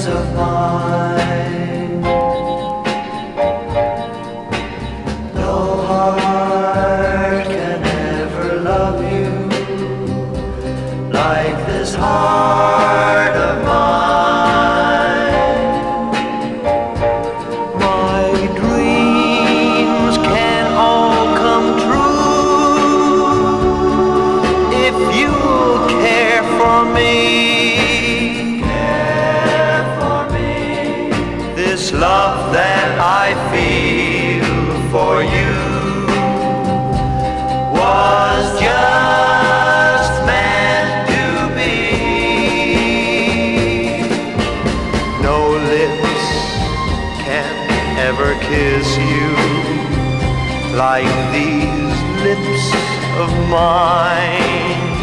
of mine. No heart can ever love you like this heart of mine. My dreams can all come true if you care for me. This love that I feel for you was just meant to be. No lips can ever kiss you like these lips of mine.